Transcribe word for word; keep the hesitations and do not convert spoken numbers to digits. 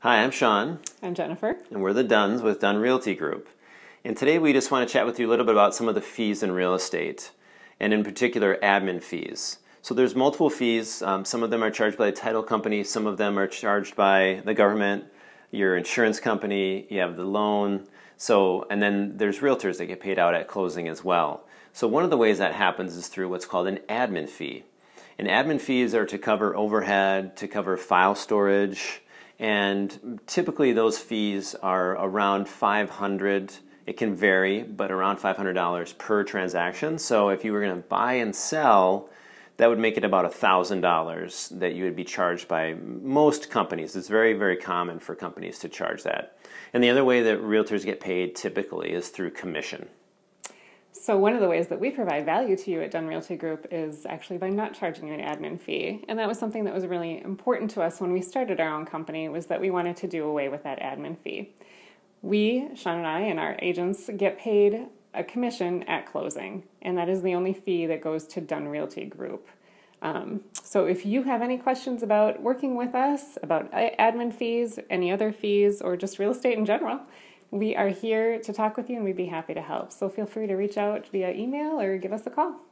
Hi, I'm Sean. I'm Jennifer. And we're the Dunns with Dunn Realty Group. And today we just want to chat with you a little bit about some of the fees in real estate, and in particular admin fees. So there's multiple fees. Um, some of them are charged by the title company, some of them are charged by the government, your insurance company, you have the loan, so, and then there's realtors that get paid out at closing as well. So one of the ways that happens is through what's called an admin fee. And admin fees are to cover overhead, to cover file storage, and typically those fees are around five hundred dollars. It can vary, but around five hundred dollars per transaction. So if you were going to buy and sell, that would make it about one thousand dollars that you would be charged by most companies. It's very, very common for companies to charge that. And the other way that realtors get paid typically is through commission. So one of the ways that we provide value to you at Dunn Realty Group is actually by not charging you an admin fee. And that was something that was really important to us when we started our own company, was that we wanted to do away with that admin fee. We, Sean and I, and our agents get paid a commission at closing, and that is the only fee that goes to Dunn Realty Group. Um, so if you have any questions about working with us, about admin fees, any other fees, or just real estate in general, we are here to talk with you and we'd be happy to help. So feel free to reach out via email or give us a call.